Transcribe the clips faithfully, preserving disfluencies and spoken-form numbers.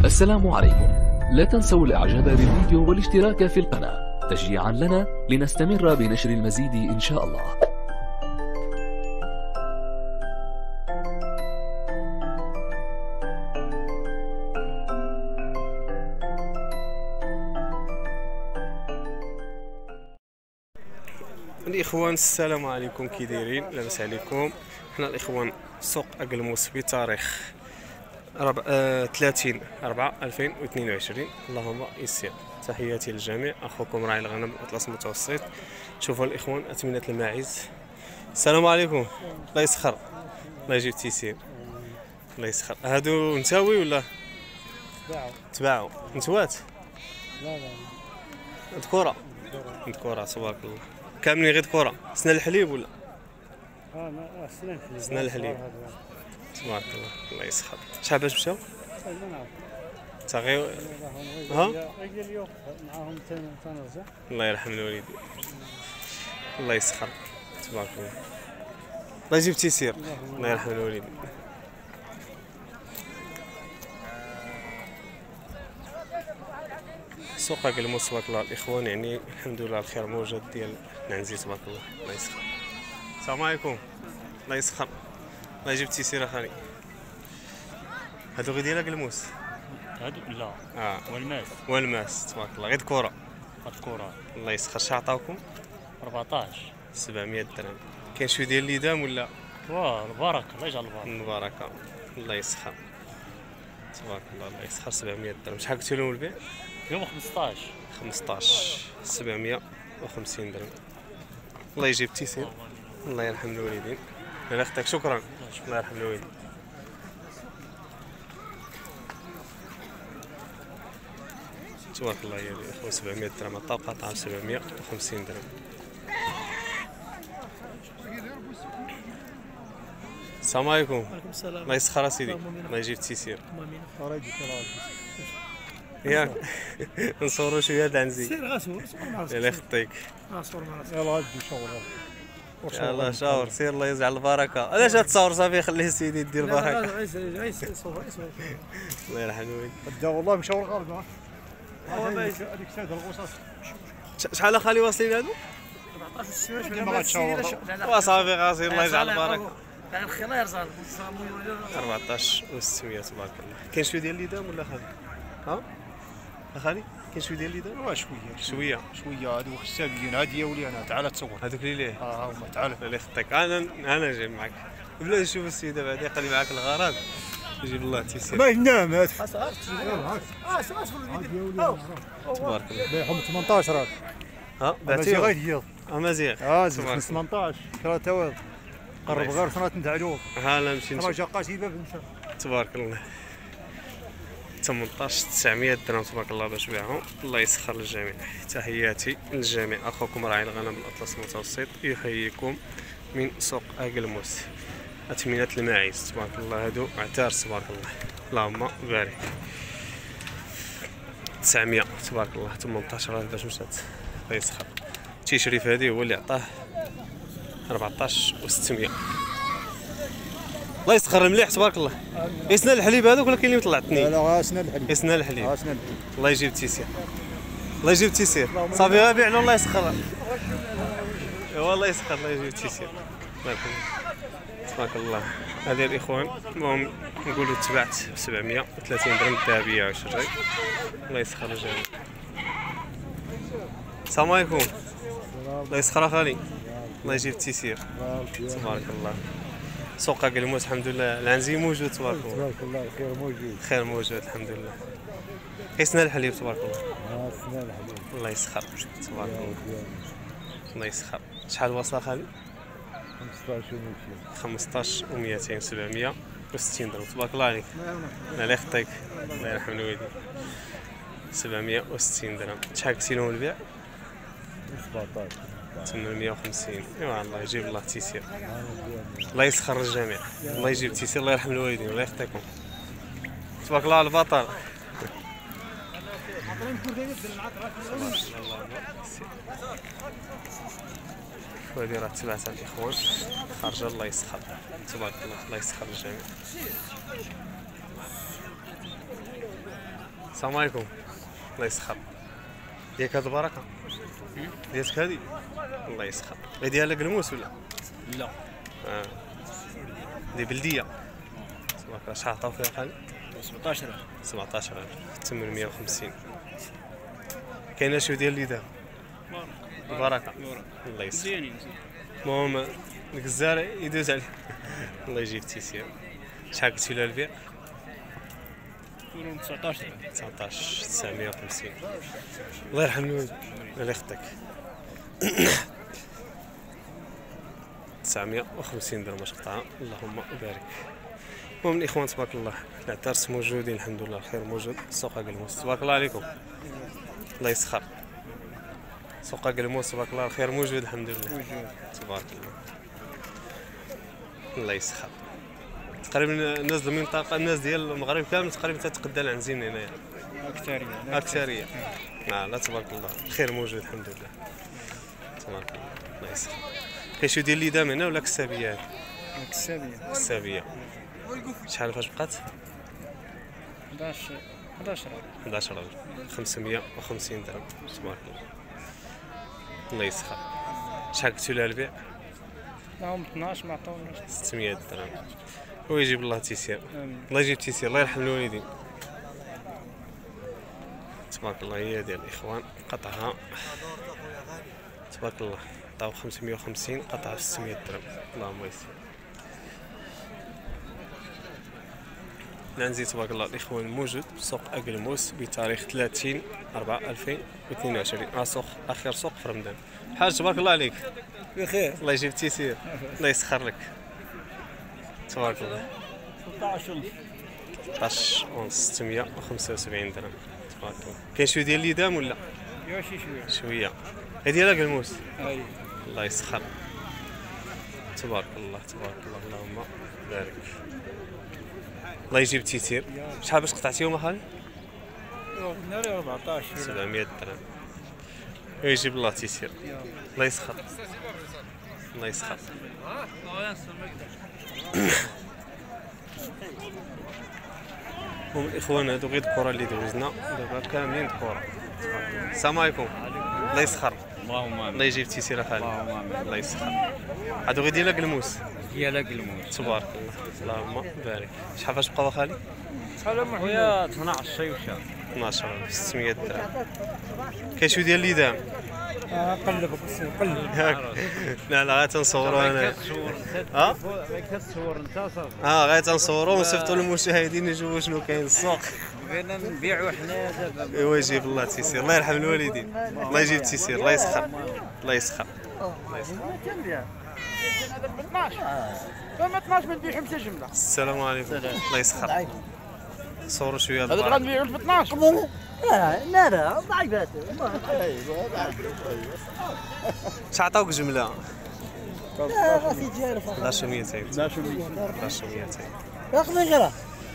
السلام عليكم. لا تنسوا الاعجاب بالفيديو والاشتراك في القناة تشجيعا لنا لنستمر بنشر المزيد ان شاء الله. الاخوان السلام عليكم، كي دايرين؟ لاباس عليكم؟ حنا الاخوان سوق اقلموس بتاريخ ربع... آه... ثلاثين أربعة ألفين واثنين وعشرين. اللهم يسر. تحياتي للجميع، اخوكم راعي الغنم الاطلس المتوسط. شوفوا الاخوان اثمنه الماعز. السلام عليكم. الله يسخر، الله يجيب التيسير، الله يسخر. هادو نتاوي ولا تباعوا؟ تباعوا نتوات؟ لا لا ذكورة ذكورة تبارك الله. كاملين غير ذكورة. سنة الحليب ولا؟ اه لا سنة الحليب. سنة الحليب تبارك الله، الله يسخر. شحال باش مشاو؟ ما نعرف. تا غير ها؟ غير اليوم معاهم تنرجع. الله يرحم الوالدين، الله يسخر تبارك الله. الله يجيب التيسير، الله يرحم الوالدين. سوق اقلموس تبارك الله الاخوان، يعني الحمد لله الخير موجود ديال العنزي تبارك الله، الله يسخر. السلام عليكم. الله يسخر، الله يجيب التيسير اخاني. هادو غير ديال اقلموس؟ هادو لا اه والماس والماس تبارك الله، غير كره. الكرة الله يسخر. شحال عطاوكم؟ أربعطاش. سبعمية درهم. كاين شويه ديال الليدام ولا؟ واه البركة، الله يجعل البركة. المباركه، الله يسخر تبارك الله، الله يسخر. سبعمية درهم. شحال قلتي لهم البيع؟ يوم خمسطاش. خمسطاش. سبعمية وخمسين درهم. الله يجيب التيسير، الله يرحم الوالدين. لا اختك شكرا، الله يرحم الوالدين. تبارك الله يا اخوان. سبعمية درهم الطاقه، طعام سبعمية وخمسين درهم. السلام عليكم. وعليكم السلام. الله يسخر سيدي، الله يجيب التيسير. ياك نصوروا شويه هاد العنزي. سير غاسور الله يخطيك. غاسور معنا. يلا غادي شغل. يلاه شاور سير، الله يجعل البركه. علاش تصور صافي؟ خليه سيدي يدير البركه. لا لا عيس عيس صور عيس. الله يرحم الوالدين. دا والله مشاور غالب. هو باين هذيك ساده الغوصات. شحال اخالي واصلين هادو؟ أربعطاش وستين ما غاتشاور. وصافي غاسير، الله يجعل البركه. كاع الخير صار أربعطاش وستمية تبارك الله. كاين شويه ديال الليدام ولا خالي؟ ها؟ اخالي كاين شويه ديال الليدام؟ واه شويه شويه شويه. هادو حسابيين، هادي يا ولي انا تعال تصور. هذوك اللي ليه؟ اه هما تعال. الله يخطيك. انا انا جاي معك. بلا نشوف السيده بعدا يقلي معاك الغرض يجيب الله تيسير. ما ينام هاد. اه صافي تبارك الله. بايعهم ثمنطاش راك. ها بعتي بعتيهم؟ غير هي. اه مزيان. اه تبارك ثمنطاش كرا تاويض. قرب غير صنات نتاع اليوم. ها انا نمشي نشوف. راه قاتيبه بنشا. تبارك الله. ثمنطاش تسعمية درهم تبارك الله باش بيعهم. الله يسخر للجميع. تحياتي للجميع، اخوكم راعي الغنم الاطلس المتوسط يحييكم من سوق اقلموس. اثمنه الماعز تبارك الله، هادو عتارس تبارك الله، اللهم بارك. تسعمية تبارك الله. ثمنطاش راه باش مشات، الله يسخر. التيشريف هادي هو اللي عطاه أربعطاش وستمية. الله يسخر مليح تبارك الله. يسنى الحليب هذوك ولا كاين اللي مطلع الثنين؟ لا لا اسنان الحليب. يسنى الحليب. اسنان الحليب. الله يجيب التيسير، الله يجيب التيسير. صافي غير بيع له، الله يسخر. والله يسخر، الله يجيب التيسير، الله يرحمه تبارك الله. هذه الاخوان المهم نقولوا تبعت ب سبعمية وثلاثين درهم الذهبيه عشرين. الله يسخر الجميع. السلام عليكم. الله يسخر اخالي، الله يجيب التيسير تبارك الله. سوق اقلموس الحمد لله، العنزي موجود تبارك الله. تبارك الله خير موجود. خير موجود الحمد لله. قيسنا الحليب تبارك الله. اه اسنان الحليب. الله يسخر تبارك الله، الله يسخر. شحال واصله خالي؟ خمسطاش ومئتين. خمسطاش ومئتين. سبعمية وستين درهم تبارك الله عليك. الله يخطيك، الله يرحم الوالدين. سبعمية وستين درهم. شحال قلتي لهم البيع؟ سبعطاش. ثمانمية وخمسين. ايوا الله يجيب الله التيسير، الله يسخر الجميع، الله يجيب التيسير، الله يرحم الوالدين، الله يخطيكم تبارك الله على البطل. وهذه راه تبعتها الاخوان خارجه، الله يسخر تبارك الله، الله يسخر الجميع. السلام عليكم. الله يسخر. ياك هاد البركه ديالك هادي. الله يسخر. غير ديالها قلموس ولا لا اه دي بلديه. تبارك الله. شحال عطاو فيها خالي؟ سبعطاش ألف. سبعطاش ألف ثمنمية وخمسين. كاينه شو ديال اللي دار البركه. الله يسخر. مزيانين المهم ديك الزارع يدوز عليه. الله يجيب التيسير. شحال قلتي لها البيع؟ كلهم تسعطاش ألف. تسعطاش تسعمية وخمسين. الله يرحم الوالد. الله يخطيك. تسعمية وخمسين درهم باش قطعه. اللهم بارك. المهم الاخوان تبارك الله العتارس موجودين الحمد لله. الخير موجود. سوق قلموس تبارك الله عليكم. الله يسخر. سوق قلموس تبارك الله الخير موجود الحمد لله. موجود. تبارك الله. الله يسخر. تقريبا الناس ديال المنطقه الناس ديال المغرب كامل تقريبا تتقدى عن زين هنايا. أكثرية. اكثريه. اه لا تبارك الله الخير موجود الحمد لله. تبارك الله. الله يسخر. كاين شي ديال الليدام هنا ولا كسابيه هادي؟ كسابية. كسابيه. شحال فاش بقات؟ حداش حداش ألف. حداش ألف خمسمية وخمسين درهم. تبارك الله. الله يسخر. شحال قلتو لها البيع؟ معهم اثناش ما عطاوناش. ستمية درهم. ويجيب الله التيسير. آمين. الله يجيب التيسير. الله يرحم الوالدين. تبارك الله. هي ديال الاخوان قطعها تبارك الله عطاو خمسمية وخمسين قطعها ستمية درهم. اللهم يسر. ننزل تبارك الله الاخوان موجود سوق اقلموس بتاريخ ثلاثين أربعة ألفين واثنين وعشرين. اه سوق اخر سوق في رمضان. حاج تبارك الله عليك. بخير. الله يجيب التيسير. الله يسخر لك. تبارك الله. ستطاش ألف. ثلاثطاش ونص ستمية وخمسة وسبعين درهم. تبارك الله. كاين شويه ديال الليدام ولا يا شي شوية. شويه؟ هي ديالها قلموس. أي. الله يسخر. تبارك الله تبارك الله. اللهم بارك. الله يجيب التيسير. شحال باش قطعتيهم اخالي؟ ناري أربعطاش. سبعمية درهم. ويجيب الله التيسير. الله يسخر. الله يسخر. هم الاخوان هادو غير الكره اللي دوزنا دابا كاملين الكره. السلام عليكم. الله يسخر. اللهم امين. الله يجيب التيسير اخالي. اللهم امين. الله يسخر. هادو غير ديال قلموس. ديالها قلموس. تبارك الله. اللهم بارك. شحال فاش بقاو اخالي؟ خويا اثناش شيوشه. اثناش ألف ستمية درهم. كاين شي ديال الليدام؟ قلب قلب. لا لا غير تنصوروا انا. كتصور ها؟ كتصور انت صافي. اه غير تنصوروا ونصيفطوا للمشاهدين يشوفوا شنو كاين السوق. بغينا نبيعوا حنا دابا. ايوا يجيب الله التيسير. الله يرحم الوالدين. الله يجيب التيسير. الله يسخر. الله يسخر. الله يسخر. فما اثناش ما نبيعهمش جملة. السلام عليكم. الله يسخر. صوروا شويه هذا البركه. غنبيعوا ب اثناش. لا لا لا ضعيفات. اش عطاوك جمله؟ راسي جالس. حداش وميتين. حداش وميتين. رقم غيره.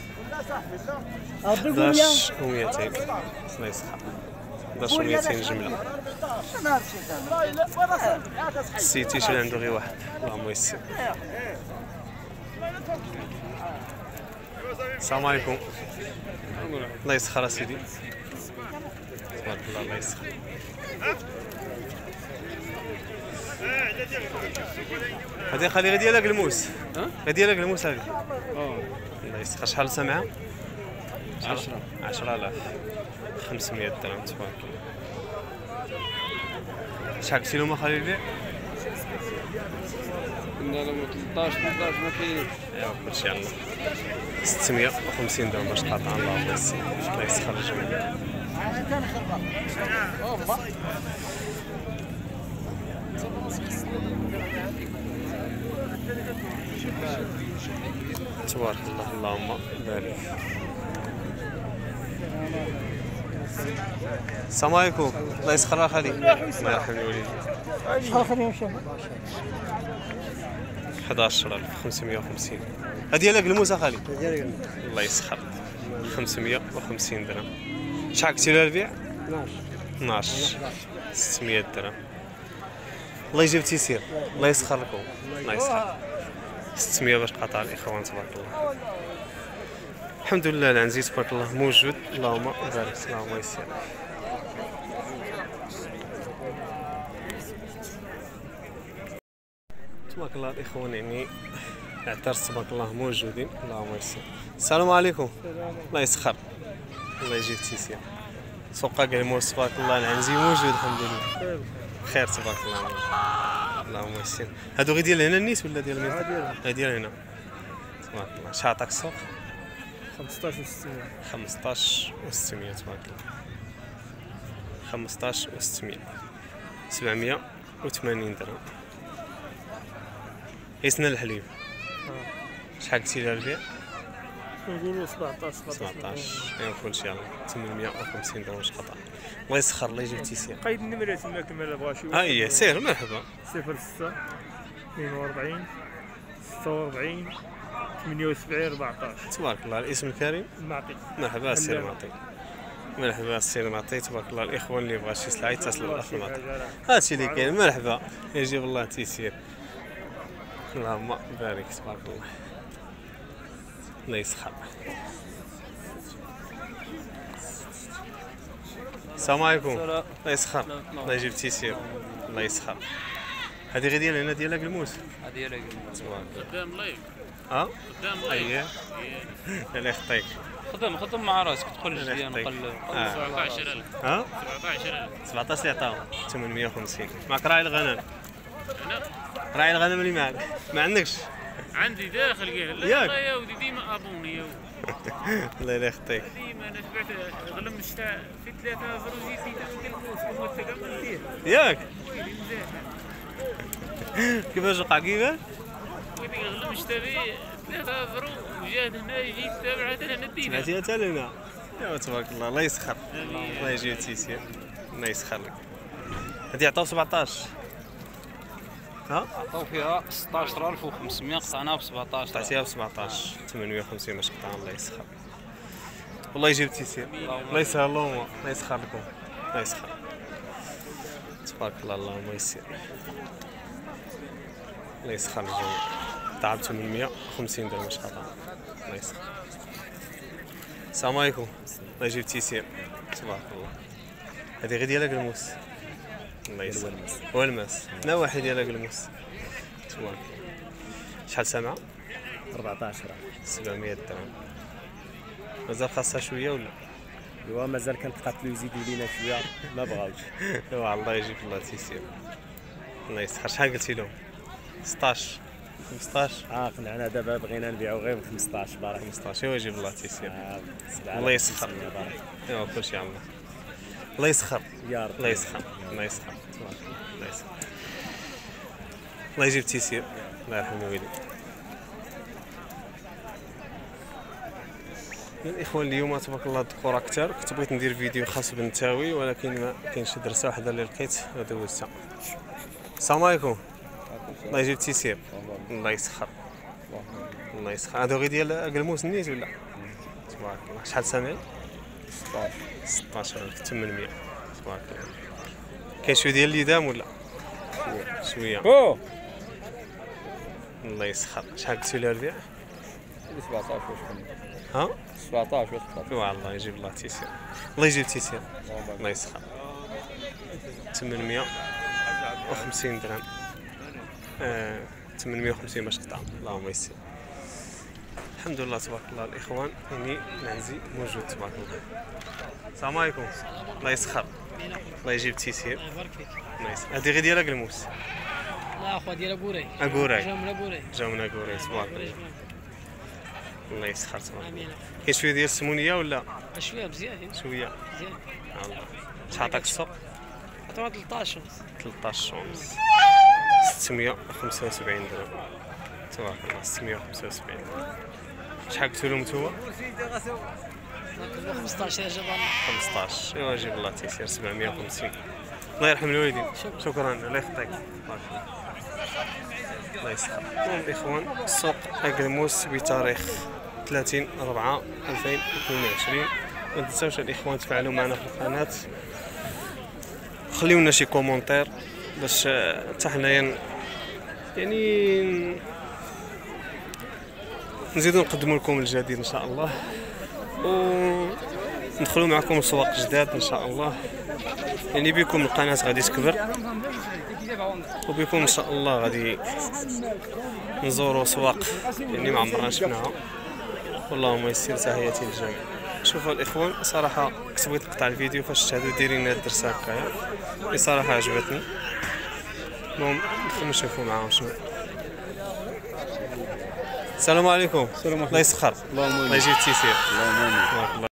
حداش وميتين. الله يسخر. حداش وميتين جمله. السيد تيشري عنده غير واحد. اللهم يسر. السلام عليكم. الله يسخر اسيدي. تبارك الله. الله يسخر. هذه خلي غير ديالها قلموس. غير ديالها قلموس هذه. الله يسخر. شحال سامعه؟ عشرة. عشرة آلاف خمسمية درهم. تبارك الله. شحال قلتي لهم اخالي البيع؟ قلنا لهم ثلاثطاش ثلاثطاش ما كاينش. ايوا كلشي على الله. ستمية وخمسين درهم باش تقاطع. الله يسر. الله يسخر الجميع. تبارك الله. اللهم بارك. السلام عليكم. الله يسخر اخالي. الله يرحم الوالدين. شحال خليهم شوف. حداش ألف خمسمية وخمسين. هذه ديالها قلموس اخالي. الله يسخر. خمسمية وخمسين درهم. شحال قلتي لها البيع؟ اثناش. ستمية درهم. الله يجيب التيسير. الله يسخر لكم. الله يسخر. ستمية باش قطع الاخوان تبارك الله. الحمد لله العنزي تبارك الله موجود، اللهم بارك، اللهم يسر. تبارك الله الاخوان يعني اعترس تبارك الله موجودين، اللهم يسر. السلام عليكم. الله يسخر، الله يجيب تيسير. سوق قلموس تبارك الله العنزي موجود الحمد لله. خير تبارك الله موجود. اللهم يسر. هادو غير ديال هنا النيت ولا ديال مين؟ غير ديال هنا. تبارك الله. شحال عطاك السوق؟ خمسطاش و ستمية. خمسطاش و ستمية تبارك الله. خمسطاش و ستمية. سبعمية و ثمانين درهم. قيسنا الحليب. شحال قلتي لها البيع؟ نقولوا سبعطاش. سبعطاش. ايوا كلشي يلاه ثمنمية وخمسين درهم واش خطا. الله يسخر، الله يجيب تيسير. قيد النمرة تماك مالا بغا شي ها هي سير مرحبا. صفر ستة اثنين وأربعين ستة وأربعين ثمانية وسبعين أربعطاش. تبارك الله. الاسم الكريم؟ معطي. مرحبا السير معطي. مرحبا السير معطي تبارك الله. الاخوان اللي بغا شي سلعه يتصلوا بالاخ معطي. هادشي اللي كاين. مرحبا يجيب الله تيسير. اللهم بارك تبارك الله. الله يسخر. السلام عليكم. الله يسخر، الله يجيب تيسير، الله يسخر. هذه غير ديال هنا ديال قلموس. هذه ديال قلموس. قدام لايك. اه؟ قدام لايك. اييه. الله يخطيك. خدم خدم مع راسك تدخل جديا نقلب. سبعطاش ألف. ها؟ سبعطاش ألف. سبعطاش اللي عطاهم ثمنمية وخمسين. معك راعي الغنم؟ انا؟ راعي الغنم اللي معك، ما عندكش؟ عندي داخل قال لا لا يا ودي ديما ابوني يا ودي. الله يخطيك. ديما انا تبعت غلم الشتاء في ثلاثة زرو جيت في القلموس كنت تقبل فيه. ياك؟ ويلي مزيان. كيفاش وقع كيفاش؟ قلت لك غلم الشتاء في ثلاثة زرو وجات هنا جيت تابعها حتى هنا دينا. سمعتيها حتى لهنا. يا تبارك الله، الله يسخر. الله يجيب تيسير. الله يسخر لك. هادي عطاو سبعطاش. ها؟ عطاو فيها ستطاش ألف وخمسمية قطعناها ب سبعطاش. قطعتيها ب سبعطاش، ثمنمية وخمسين باش قطعنا. الله يسخر. والله يجيب تيسير. الله يسهل لهم، الله يسخر لكم. الله يسخر. تبارك الله، اللهم يسر. الله يسخر الجميع. تعب ثمنمية وخمسين درهم باش قطعنا. الله يسخر. السلام عليكم. الله يجيب تيسير. تبارك الله. هذه غير ديال قلموس. الله يسر. والماس. لا واحد ديال قلموس. تبارك الله. شحال سامعة؟ أربعطاش سبعمية درهم. مازال خاصها شوية ولا؟ ايوا مازال كنتقاتلو يزيدوا لينا شويه ما بغاوش. ايوا الله يجيب الله تيسير. الله يسخر. شحال قلتي لهم؟ ستطاش. خمسطاش. اه قنعنا دابا بغينا نبيعو غير ب خمسطاش بارك. خمسطاش. ايوا يجيب الله تيسير. آه الله يسخر. ايوا كلشي على الله. الله يسخر. يا رب. الله يسخر. الله يسخر. تبارك الله. الله يسخر. الله يجيب تيسير. الله يرحم الوالدين. الاخوان اليوم تبارك الله الدكور اكثر. كنت بغيت ندير فيديو خاص بالنتاوي ولكن ما كاينش شي درسه وحده اللي لقيت ودوزتها. السلام عليكم. الله يجيب تيسير. الله يسخر. الله يسخر. هادو غير ديال قلموس النيت ولا؟ تبارك الله. شحال سامعين؟ ستطاش. ستطاش ألف وثمنمية. تبارك الله. كاين شويه ديال اليدام ولا؟ شويه. اوه الله يسخر. شحال قلتوا لها البيع؟ سبعطاش واش كان؟ ها؟ سبعطاش واش كان؟ ايوا الله يجيب الله تيسير. الله يجيب تيسير. الله يسخر. ثمنمية وخمسين درهم. آه ثمنمية وخمسين باش قطعه. اللهم يسر. الحمد لله تبارك الله الاخوان يعني العنزي موجود تبارك الله. السلام عليكم. الله يسخر. الله يجيب تيسير. الله يبارك فيك. الله يسخر. هذه غير ديال قلموس. لا اخويا ديال اكوراي. اكوراي. جاو من اكوراي. جاو من اكوراي تبارك الله. الله يسخر تبارك الله. كاين شويه ديال السمونيه ولا؟ شويه مزيان. شويه. مزيان. الله. شحال عطاك السوق؟ عطاو ثلاثطاش ونص. ثلاثطاش ونص. ستمية وخمسة وسبعين درهم. تبارك الله. ستمية وخمسة وسبعين درهم. شحال قلتوا لهم نتوما؟ خمسطاش يا جبان. خمسطاش. ايوا جيب الله تيسير. سبعمية وخمسين. الله يرحم الوالدين. شكرا. الله يخطيك. بارك الله. الله يسخر. المهم الاخوان السوق قلموس بتاريخ ثلاثين أربعة ألفين واثنين وعشرين. ما تنساوش الاخوان تفاعلوا معنا في القناه، خليونا شي كومونتير باش حتى حنايا يعني نزيدو نقدموا لكم الجديد ان شاء الله. وندخلوا معكم سواق جداد ان شاء الله. يعني بكم القناه غادي تكبر، وبكم ان شاء الله غادي نزوروا سواق يعني ما عمرنا شفناها. واللهم يسر. تحياتي للجميع. شوفوا الاخوان صراحه كنت بغيت نقطع الفيديو فاش شاهدوا دايرين هاد الدرسه هكايا، اللي صراحه عجبتني. المهم ندخلوا نشوفوا معاهم شنو. السلام عليكم. الله يسخر. الله يجيب التيسير. اللهم امين.